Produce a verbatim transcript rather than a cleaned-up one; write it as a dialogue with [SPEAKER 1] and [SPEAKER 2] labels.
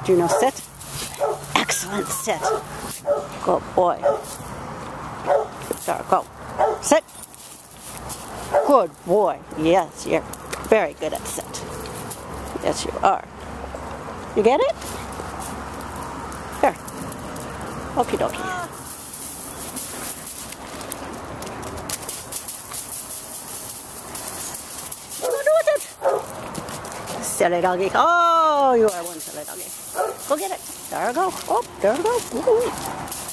[SPEAKER 1] Do you know sit? Excellent sit. Good boy. There, go. Sit. Good boy. Yes, you're very good at sit. Yes, you are. You get it? Here. Okie dokie. Silly doggy. Oh, you are one silly doggy. Go get it. There we go. Oh, there we go. Ooh.